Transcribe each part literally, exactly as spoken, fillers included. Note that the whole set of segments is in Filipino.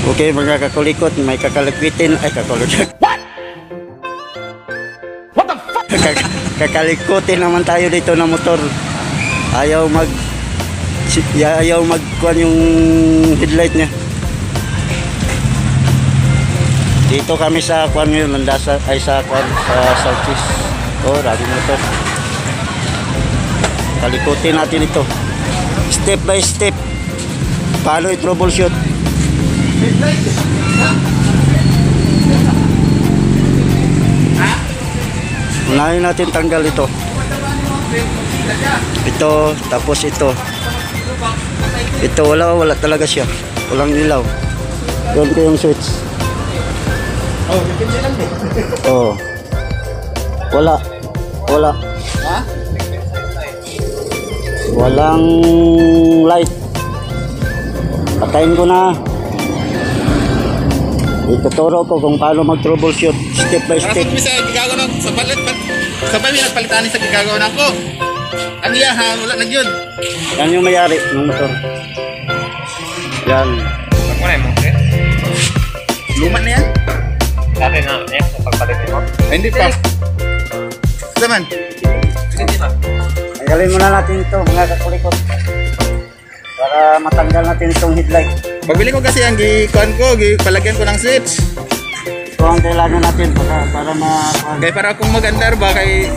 Okay mga kakulikot, may kakalikitin ay kakulikot. What? What the fuck? Kakalikutin naman tayo dito na motor. Ayaw mag ayaw magkuhan yung headlight niya. Dito kami sa kuhan ngayon, landasa ay sa kuhan sa Southeast. Oh, rally motor. Kalikutin natin ito. Step by step. Paano i-troubleshoot? Unahin natin tanggal ito. Ito, tapos ito. Ito, wala, wala talaga siya. Walang ilaw. Doon ko yung switch. Oh, dipindi lang din. Oh. Wala. Wala. Ha? Walang light. Patayin ko na. Ituturo ko kung paano mag-troubleshoot step by step. Para sa gagawa ng sa palit sa palit nagpalitan sa gagawa na ko. Ano ya ha, wala na yun. Yan yung mayari ng motor. Yan. Ano na mo, eh? Luma na yan? Dati na, eh, sa pagpalit mo. Ay, hindi pa. Saman. Hindi na. Tanggalin muna natin ito mga kakulikot. Para matanggal natin itong headlight. Pabili ko kasi ang gikuan ko, palagyan ko ng switch. Ito ang kailangan natin para, para ma... Kaya para akong magandar ba kay...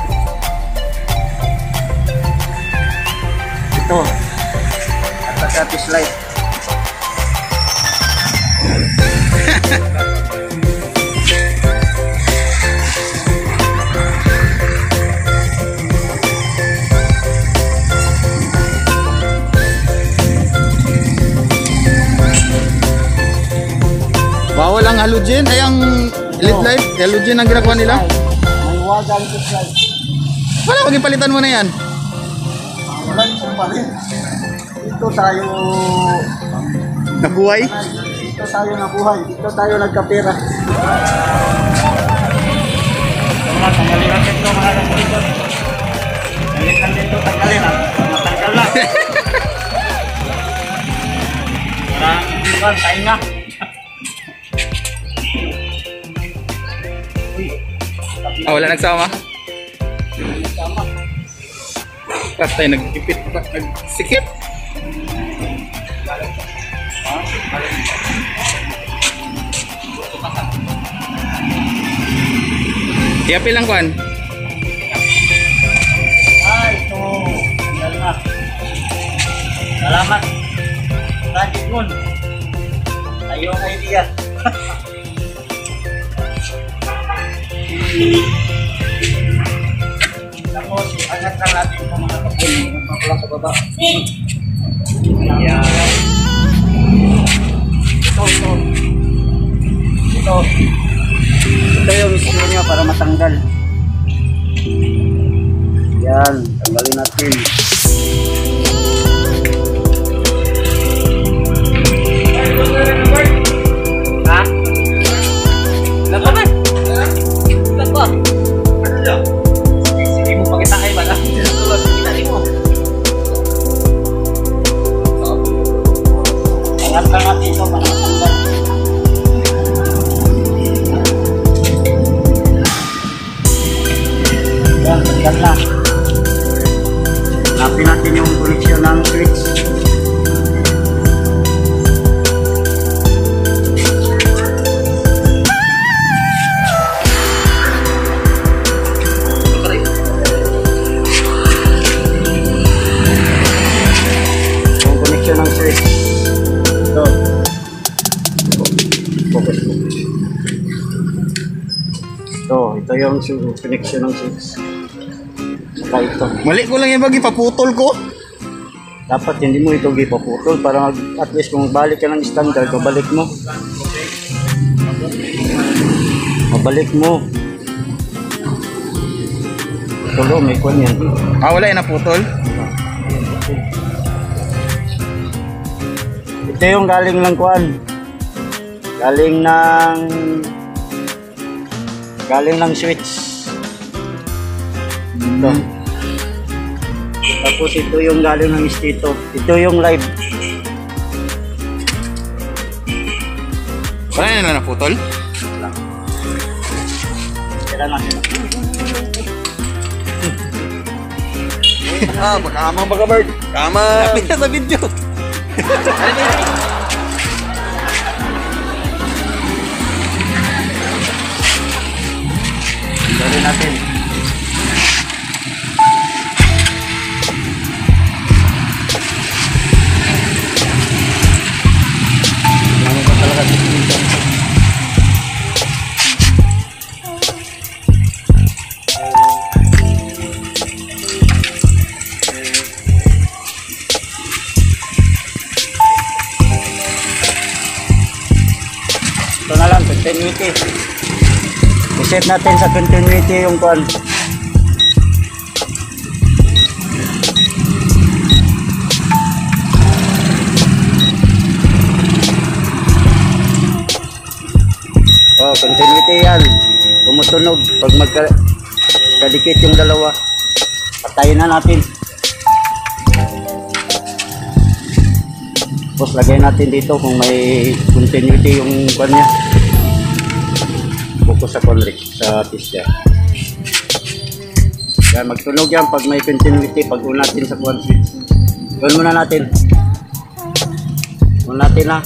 Ito. At saka this light. Bawal ang halogen, ay ang L E D light, halogen ang ginagawa nila. May wagang this light. Wala, maging palitan mo na yan. Wala ito pa rin. Dito tayo... Nabuhay. Dito tayo nabuhay. Dito tayo nagkapera. Tanggalin natin ito mga kakulikot. Tanggalin natin ito, tanggalin na. Matanggal na. Parang iban, tayo nga. Ah, wala nagsama. Tapos tayo nagkipit, nagsikip. Iapil lang kuhan. Ah, ito. Tanggal na. Salamat. Tajik nun. Ayong idea. Tapos, angat na natin itong mga kapul. Magpapala sa baba. Ayan. Ito, ito. Ito. Ito yung screw niya para matanggal. Yan. Tanggalin natin. Ha? Lako ba? Lako. Ano daw? Sige mo pakitakay ba lang? Sinutulad. Kitain mo. Angat ka natin ito para matanggal. Yan, tanggal na. Hanapin natin yung koneksyon ng switch. Ng switch. Ito. Focus mo. Ito, ito yung connection ng switch. Saka ito. Mali ko lang yung bagi, paputol ko. Dapat hindi mo ito gipaputol para mag, at least kung balik ka ng standard, kabalik mo. Mabalik mo. Tulo, may kwan yan. Ah, wala yung naputol. Ito yung galing ng kwan. Galing ng galing ng switch. Ito. Tapos ito yung galing ng stator. Ito yung live. Wala na lang naputol? Kailan natin. Ah, makamang baka bird. Kamang. Lapit na sa video. Dali natin. Ano ba talaga dito? Ito na lang, continuity. I-set natin sa continuity yung kon. Oh, continuity yan. Tumutunog pag magkadikit yung dalawa. Patayin na natin. Tapos lagay natin dito kung may continuity yung kon niya. Focus sa conric sa pisya. Yan, magtunog yan pag may continuity. Pag un natin sa con switch. Yun muna natin. Un natin na.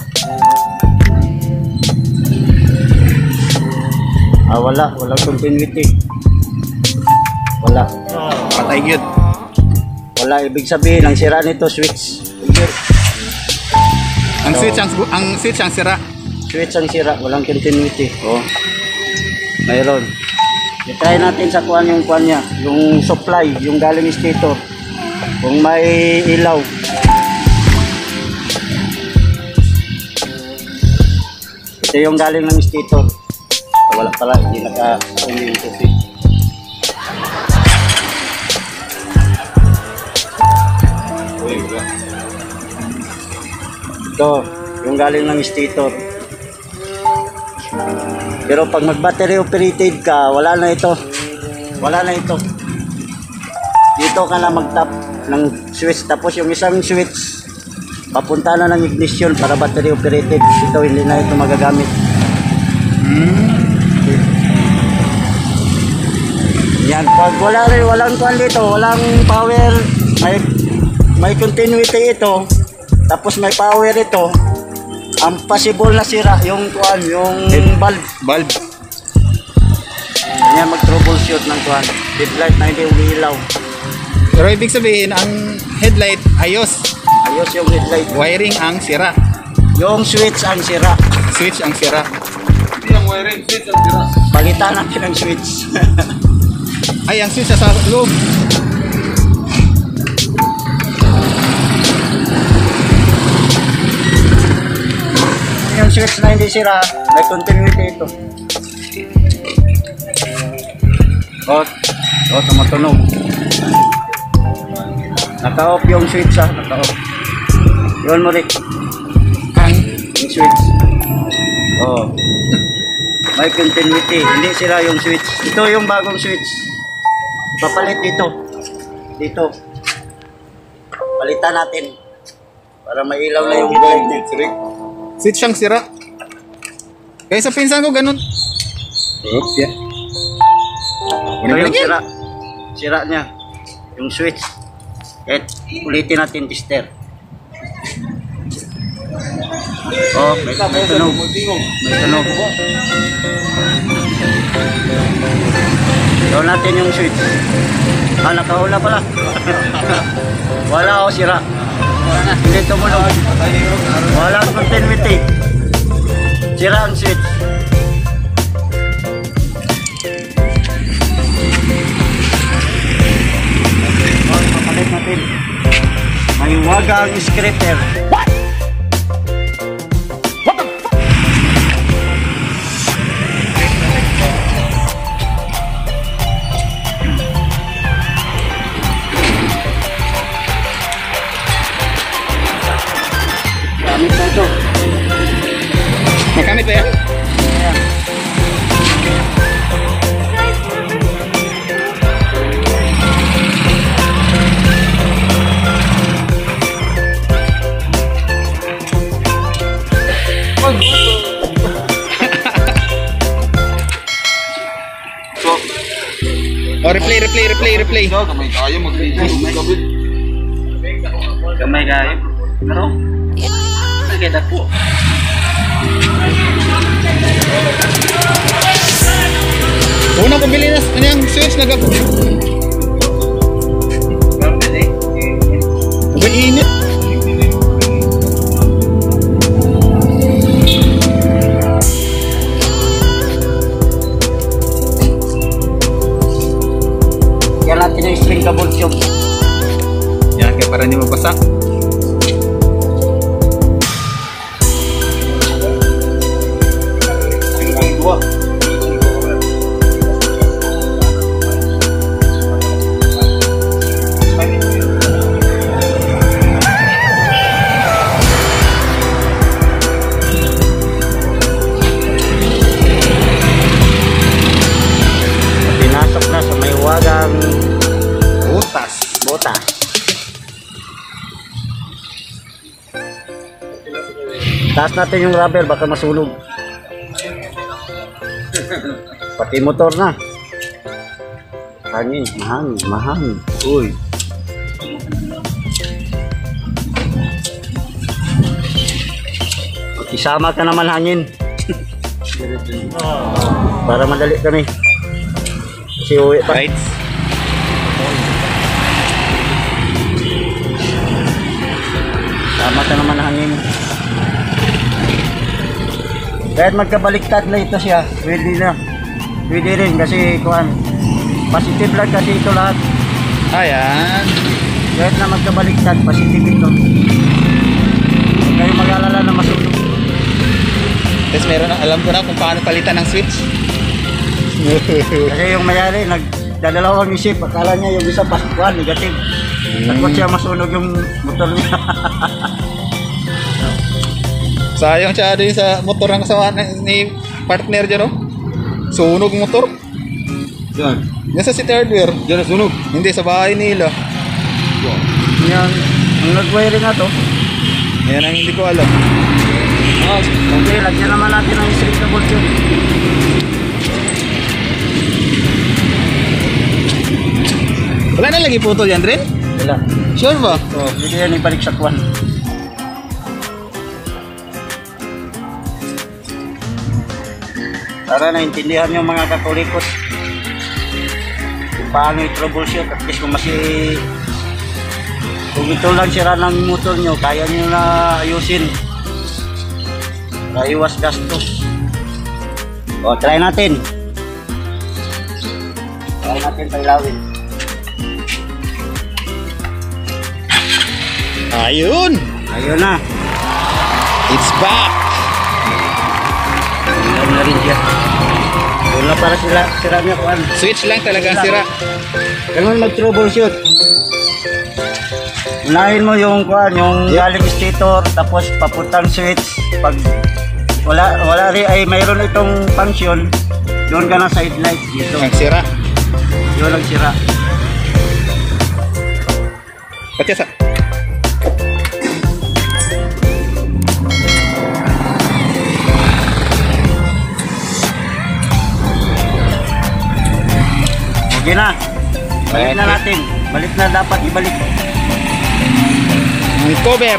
Ah, wala. Walang continuity. Wala. Patay yun. Wala. Ibig sabihin, ang sira nito switch. Ang So, switch ang, ang switch ang sira. Switch ang sira. Walang continuity. Oh. Mayroon. I-try natin sa kuan yung kuan niya. Yung supply. Yung galing stator. Kung may ilaw. Ito yung galing ng stator. Wala pala. Hindi naka-umin ito. Ito. Yung galing ng stator. Pero pag mag-battery operated ka, wala na ito. Wala na ito. Dito ka na mag-tap ng switch. Tapos yung isang switch, papunta na ng ignition para battery operated. Ito, hindi na ito magagamit. Yan. Pag wala rin, walang kwan dito, walang power, may, may continuity ito, tapos may power ito, ang possible na sira yung kuan, yung bulb. Bulb. Kanya mag-troubleshoot ng kuan. Headlight na hindi umiilaw. Pero ibig sabihin, ang headlight ayos. Ayos yung headlight. Wiring ang sira. Yung switch ang sira. Switch ang sira. Hindi ang wiring, switch ang tira. Palitan natin ang switch. Ay, ang switch sa loob. Yung switch na hindi sira, may continuity ito. O, o tumatunog. Naka-off yung switch ha, naka-off. Yun mo rin. Ang Yung switch. O. May continuity, hindi sira yung switch. Ito yung bagong switch. Papalit dito. Dito. Palitan natin. Para mailaw na yung headlight niya. switch ang sira. Kaya sa pinsan ko ganun. Oops, yeah. Ito yung sira. Sira niya. Yung switch. At ulitin natin tester. Oh, may, may tunog. May tunog. Gawin natin yung switch. Ah, nakahula pala. Wala o sira. Hindi tumunog. Wala ang continuity. Sira ang switch. Oh, papalit natin. May wagang scripter. What? What the fuck? Gamit na ito. Makamit ba yan? Ayan. replay, replay. Kamay kayo mag-video. Kabit. Gamay kayo. Pero, nagkita po. Una ko bili na ano yung switch nag Abay init. Yan natin yung string cable tube. Yan kaya para hindi mabasa. Pinasok na sa may wagang Butas. butas. Taas natin yung rubber, baka masunog. Pati motor na. Hangin, mahangin, mahangin. Uy. Isama ka naman hangin. Para madali kami. Kasi uwi pa. Right. Sama ka naman hangin. Kahit magkabaliktad na ito siya, pwede na. Pwede rin kasi kuhan. Positive lang kasi ito lahat. Ayan. Kahit na magkabaliktad, positive ito. Huwag kayo mag-alala na masunog. Tapos meron na, alam ko na kung paano palitan ng switch. Kasi yung mayari, nagdadalawang isip. Akala niya yung isa paskuhan, negative. Takot siya masunog yung motor niya. Sayang siya din sa motor ng kasama ni partner dyan, oh. Sunog motor. Yan. Yan sa city hardware. Diyan na sunog. Hindi, sa bahay nila. Yan, ang nag-wiring na to. Yan ang hindi ko alam. Oh, okay, lagyan naman natin ang string cable tube. Wala na lagi putol yan, Rin? Wala. Sure ba? Oh, hindi yan ibalik sa kwan. Para naintindihan yung mga katolikos kung paano i-troubleshoot. At least kung masi kung ito lang sira ng motor nyo, kaya nyo na ayusin. Naiwas gastos. O, try natin. Try natin pailawin. Ayun! Ayun na. It's back! Ayun na rin siya. Ayun na para sila, sira niya kuhan. Switch lang talaga ang sira. Ganun mag-troubleshoot. Unahin mo yung kuhan, yung galing stator, tapos papuntang switch. Pag wala, wala rin ay mayroon itong function, doon ka na side light dito. Ang sira. Yun ang sira. Pati sa... Okay na. Balik na natin. Balik na dapat ibalik. Ang cover.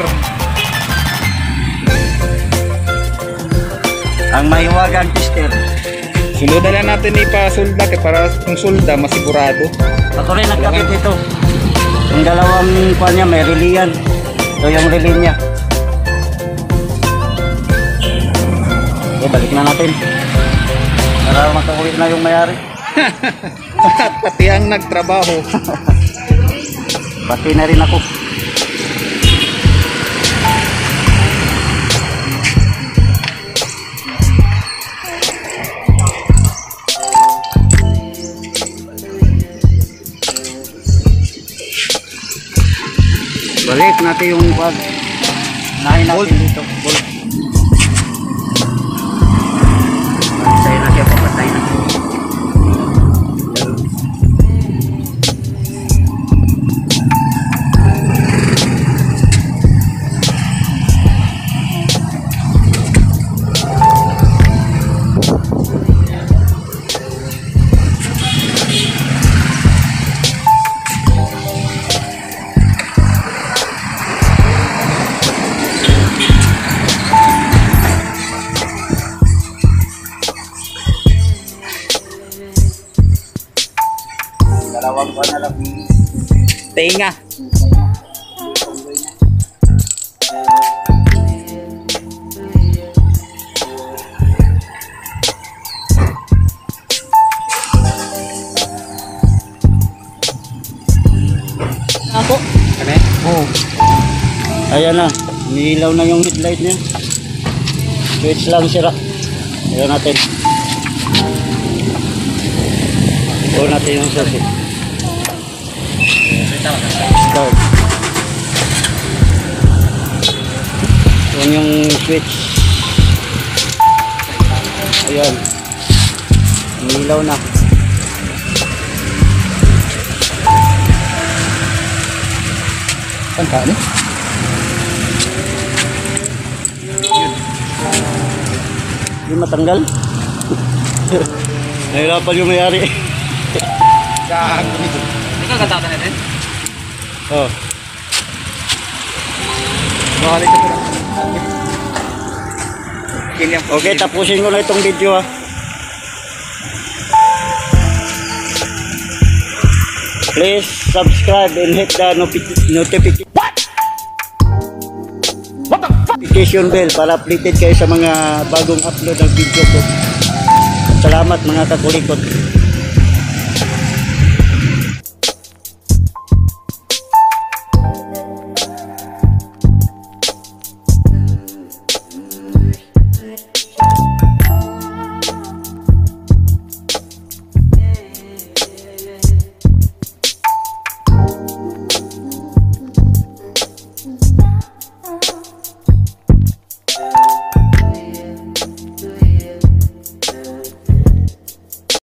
Ang mahiwagang tester. Sunod na lang natin ipasulda kaya para kung sulda masigurado. Ako rin nagkabit ito. Yung dalawang kuhan niya may relay yan. Ito yung relay niya. Okay, balik na natin. Para makauwi na yung mayari. Pati ang nagtrabaho. Pati na rin ako. Balik natin yung pag nahin natin dito. Bolt. Patay na siya, papatay na. Tenga. Ako. Kami? Oo. Ayan na. Nilaw na yung headlight niya. Switch lang sira. Ayan natin. O natin yung susi. Start. Yan yung switch. Ayan. Nilaw na. Saan ka, ano? Hindi matanggal. Nahirapan yung mayari. Gago nito. Ikaw katata natin? Oh. Balik ka pala. Okay, tapusin ko na itong video ah. Please subscribe and hit the notification. What? What the fuck? Notification bell para updated kayo sa mga bagong upload ng video ko. Salamat mga kakulikot.